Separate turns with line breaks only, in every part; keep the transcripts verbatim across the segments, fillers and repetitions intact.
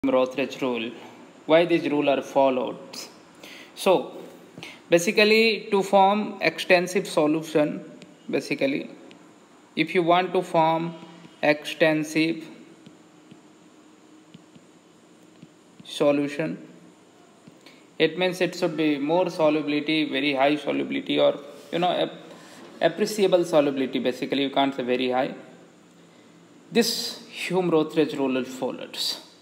Rothridge rule. Why these rule are followed? So basically, to form extensive solution, basically if you want to form extensive solution, it means it should be more solubility, very high solubility, or you know appreciable solubility. Basically, you can't say very high. This Hume-Rotheridge rule is followed.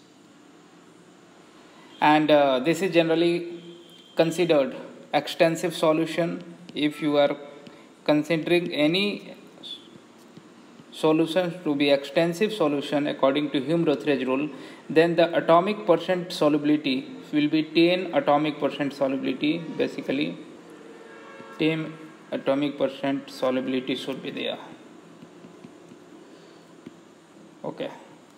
And uh, this is generally considered extensive solution. If you are considering any solutions to be extensive solution according to Hume-Rotheridge rule, then the atomic percent solubility will be ten atomic percent solubility. Basically ten atomic percent solubility should be there. Okay,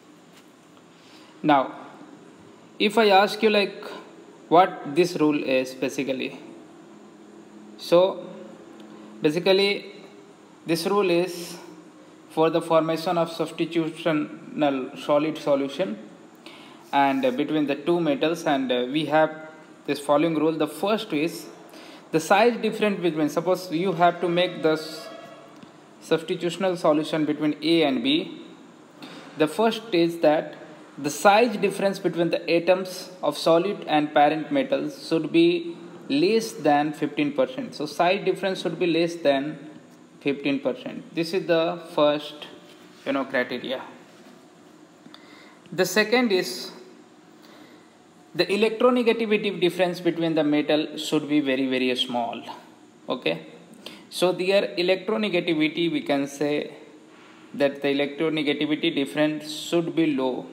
now if I ask you like what this rule is basically, so basically this rule is for the formation of substitutional solid solution and uh, between the two metals, and uh, we have this following rule. The first is the size difference between, suppose you have to make the substitutional solution between A and B. The first is that the size difference between the atoms of solid and parent metals should be less than fifteen percent. So size difference should be less than fifteen percent. This is the first you know criteria. The second is the electronegativity difference between the metal should be very very small. Okay, so their electronegativity, we can say that the electronegativity difference should be low.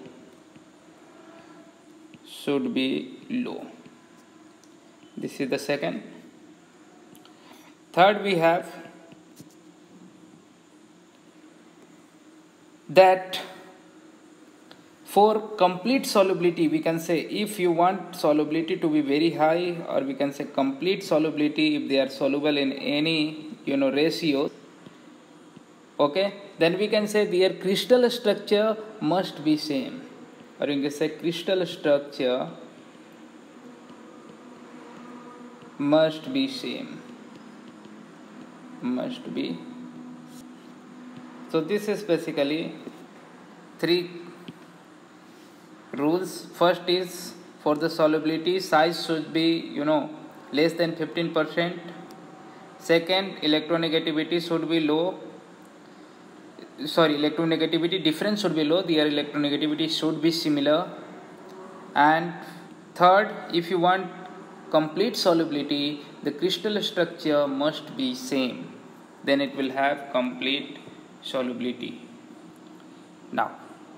Should be low. This is the second. Third, we have that for complete solubility, we can say if you want solubility to be very high, or we can say complete solubility if they are soluble in any you know ratio, okay, then we can say their crystal structure must be same, or you can say crystal structure must be same, must be. So this is basically three rules. First is for the solubility, size should be you know less than fifteen percent. Second, electronegativity should be low. Sorry, electronegativity difference should be low. Their electronegativity should be similar. And third, if you want complete solubility, the crystal structure must be same. Then it will have complete solubility. Now,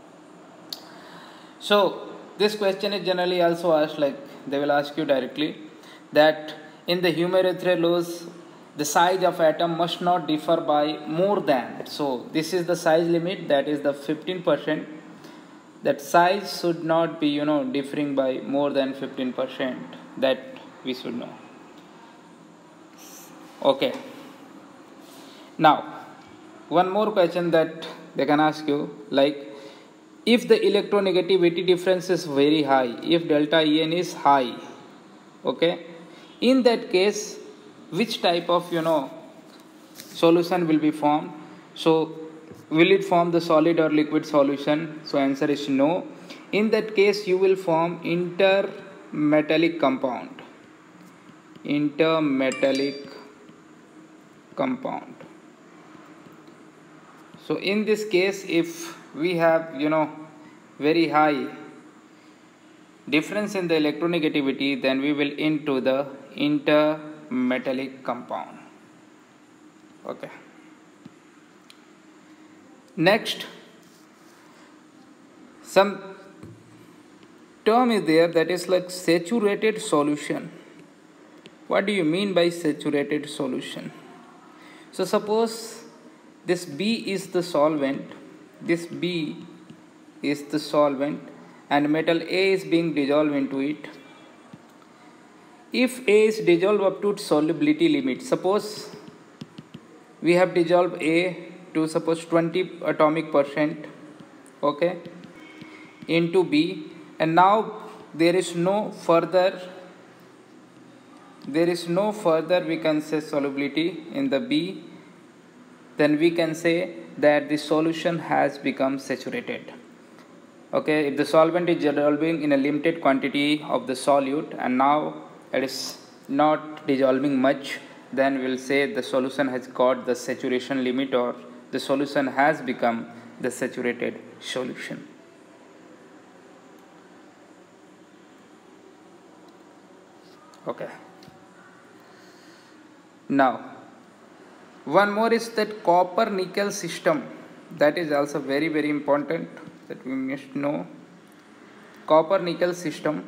so this question is generally also asked, like they will ask you directly that in the Hume-Rotheridge laws, the size of atom must not differ by more than, so this is the size limit, that is the fifteen percent. That size should not be you know differing by more than fifteen percent, that we should know. Okay, now one more question that they can ask you, like if the electronegativity difference is very high, if delta En is high, okay, in that case which type of you know solution will be formed? So will it form the solid or liquid solution? So answer is no. In that case you will form intermetallic compound, intermetallic compound. So in this case, if we have you know very high difference in the electronegativity, then we will into the intermetallic compound. Okay, next some term is there that is like saturated solution. What do you mean by saturated solution? So suppose this B is the solvent, this B is the solvent, and metal A is being dissolved into it. If A is dissolved up to solubility limit, suppose we have dissolved A to suppose twenty atomic percent, okay, into B, and now there is no further there is no further we can say solubility in the B, then we can say that the solution has become saturated. Okay, if the solvent is dissolving in a limited quantity of the solute and now it is not dissolving much, then we will say the solution has got the saturation limit, or the solution has become the saturated solution. Okay. Now, one more is that copper nickel system, that is also very very important, that we must know. Copper nickel system.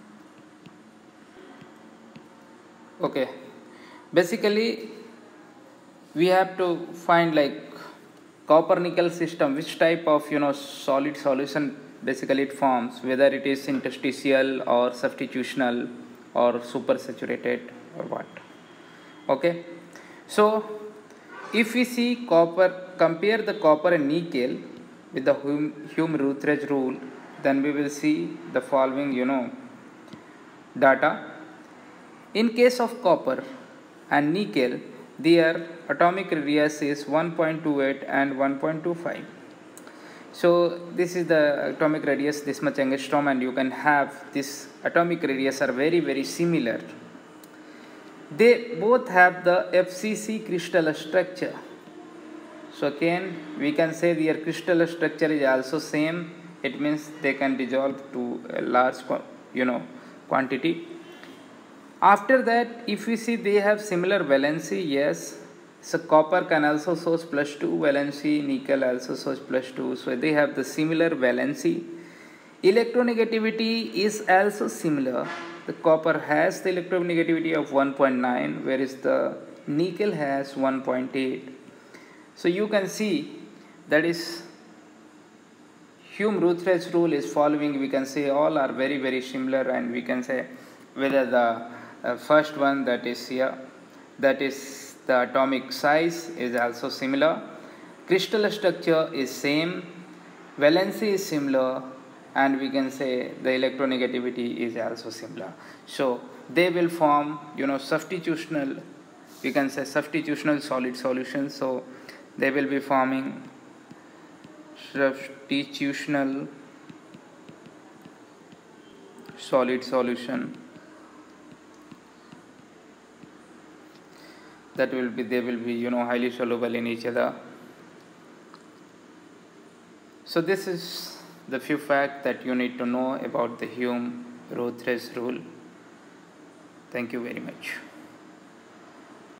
Okay, basically we have to find like copper nickel system, which type of you know solid solution basically it forms, whether it is interstitial or substitutional or supersaturated or what. Okay, so if we see copper, compare the copper and nickel with the Hume-Routledge rule, then we will see the following you know data. In case of copper and nickel, their atomic radius is one point two eight and one point two five. So this is the atomic radius, this much angstrom, and you can have this atomic radius are very very similar. They both have the F C C crystal structure. So again we can say their crystal structure is also same. It means they can dissolve to a large you know quantity. After that, if we see they have similar valency, yes. So copper can also shows plus two valency, nickel also shows plus two. So they have the similar valency. Electronegativity is also similar. The copper has the electronegativity of one point nine, whereas the nickel has one point eight. So you can see that is Hume-Routledge rule is following. We can say all are very very similar, and we can say whether the uh, first one, that is here, that is the atomic size is also similar, crystal structure is same, valency is similar, and we can say the electronegativity is also similar. So they will form you know substitutional, we can say substitutional solid solutions. So they will be forming substitutional solid solution, that will be, they will be you know highly soluble in each other. So this is the few facts that you need to know about the Hume-Routledge rule. Thank you very much.